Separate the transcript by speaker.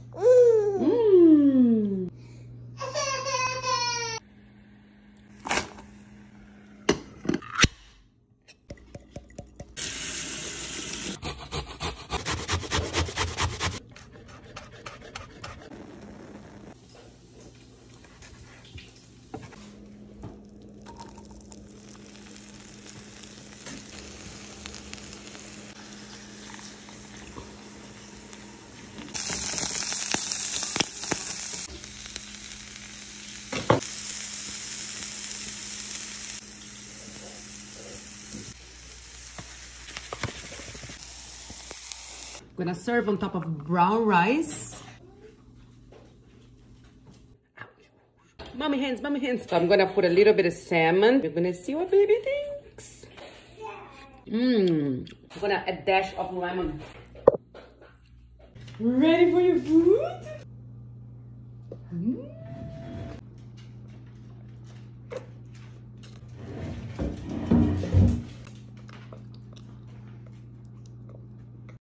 Speaker 1: Mmm. I'm gonna serve on top of brown rice. Mommy hands, mommy hands. So I'm gonna put a little bit of salmon. We're gonna see what baby thinks. I'm gonna add a dash of lemon. Ready for your food?